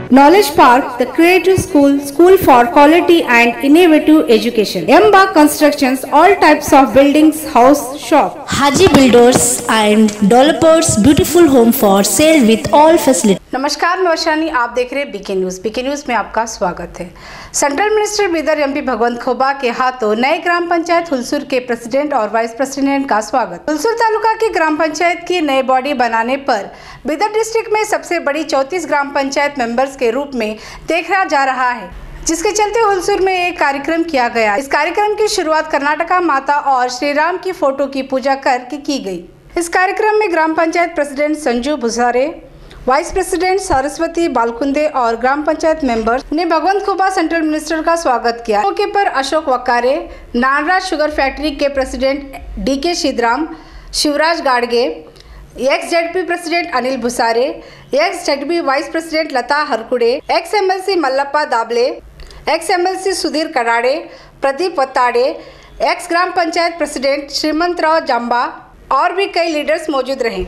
Knowledge Park, the creative school, school for quality and innovative education. Embark Constructions, all types of buildings, house, shop. Haji Builders and Developers, beautiful home for sale with all facilities. नमस्कार, मैं वशानी, आप देख रहे हैं BK news. BK news में आपका स्वागत है। Central minister Bidar MP Bhagwant Khuba के हाथों नए ग्राम पंचायत हुलसूर के प्रेसिडेंट और वाइस प्रेसिडेंट का स्वागत। हुलसूर तालुका की ग्राम पंचायत की नई बॉडी बनाने पर बीदर डिस्ट्रिक्ट में सबसे बड़ी 34 ग्राम पंचायत मेंबर्स के रूप में देखा जा रहा है, जिसके चलते हुलसूर में एक कार्यक्रम किया गया। इस कार्यक्रम की शुरुआत कर्नाटका माता और श्री राम की फोटो की पूजा करके की गई। इस कार्यक्रम में ग्राम panchayat president Sanju Bhusare, vice president Saraswati Balkunde और ग्राम पंचायत मेंबर्स ने भगवंत खोबा सेंट्रल मिनिस्टर का स्वागत किया। मौके पर अशोक वकारे, नानराज शुगर फैक्ट्री के president D K Shivaram, Shivraj Gadge, ex ZP president Anil Bhusare, ex ZP vice president Lata Harkude, ex MLC Mallappa Dable, ex MLC Sudhir Kadade, Pradeep Wattade, ex ग्राम पंचायत प्रेसिडेंट श्रीमंतराव जंबा और भी कई लीडर्स मौजूद रहे।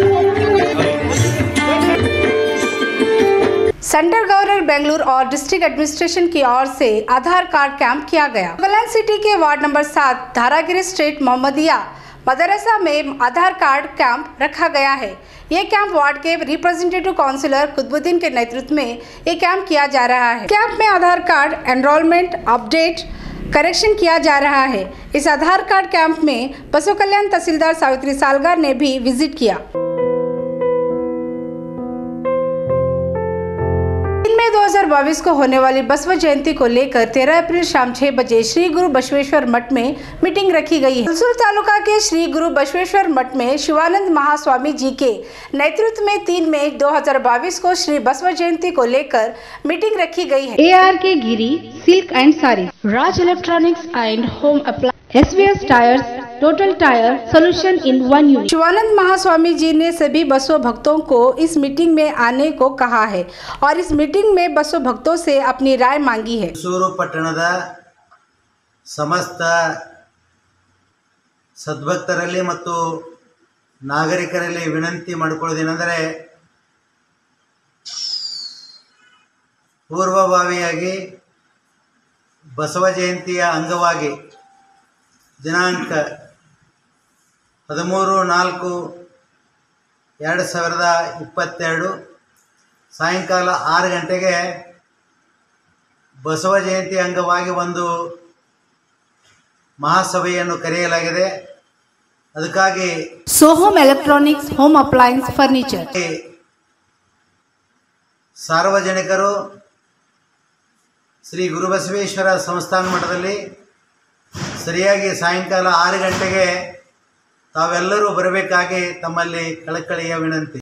सेंट्रल गवर्नर बेंगलुरु और डिस्ट्रिक्ट एडमिनिस्ट्रेशन की ओर से आधार कार्ड कैंप किया गया। नागालैंड सिटी के ward number 7 Dharagiri street Mohammadia मदरसा में आधार कार्ड कैंप रखा गया है। ये कैंप वार्ड के रिप्रेजेंटेटिव काउंसिलर कुतुबुद्दीन के नेतृत्व में ये कैंप किया जा रहा है। कैंप में Aadhaar card enrolment, update, correction किया जा रहा है। इस आधार कार्ड कैंप में बसव कल्याण तहसीलदार सावित्री सालगार ने भी विजिट किया। 2022 को होने वाली बसव जयंती को लेकर 13 अप्रैल शाम 6 बजे श्री गुरु बसवेश्वर मठ में मीटिंग रखी गई है। हुलसूर तालुका के श्री गुरु बसवेश्वर मठ में शिवानंद महास्वामी जी के नेतृत्व में 3 मई 2022 को श्री बसव जयंती को लेकर मीटिंग रखी गई है। ARK Giri silk and sari, Raj electronics and home appliance, SVS tyres, total tyre solution in 1 unit. Shivanand Mahaswami ji ने सभी बसव भक्तों को इस मीटिंग में आने को कहा है और इस मीटिंग में बसव भक्तों से अपनी राय मांगी है। हुलसूರು ಪಟ್ಟಣದ ಸಮಸ್ತ ಸದ್ಭಕ್ತರಲ್ಲಿ ಮತ್ತು ನಾಗರಿಕರಲ್ಲಿ ವಿನಂತಿ ಮಾಡಿಕೊಳ್ಳೋದೇನೆಂದರೆ ಪೂರ್ವಭಾವಿಯಾಗಿ ಬಸವ ಜಯಂತಿಯ ಅಂಗವಾಗಿ ದಿನಾಂಕ 13/4/2022 ಸಾಯಂಕಾಲ 6 ಗಂಟೆಗೆ ಬಸವ ಜಯಂತಿ ಅಂಗವಾಗಿ ಒಂದು ಮಹಾಸಭೆಯನ್ನು ಕರೆಯಲಾಗಿದೆ। ಅದಕ್ಕಾಗಿ Soham electronics home appliance furniture ಸಾರ್ವಜನಿಕರು ಶ್ರೀ ಗುರುಬಸವೇಶ್ವರ ಸಂಸ್ಥಾನ ಮಠದಲ್ಲಿ ಸರಿಯಾಗಿ ಸಾಯಂಕಾಲ 6 ಗಂಟೆಗೆ ತಾವೆಲ್ಲರೂ ಬರಬೇಕಾಗಿ ತಮ್ಮಲ್ಲಿ ಕಳಕಳಿಯ ವಿನಂತಿ।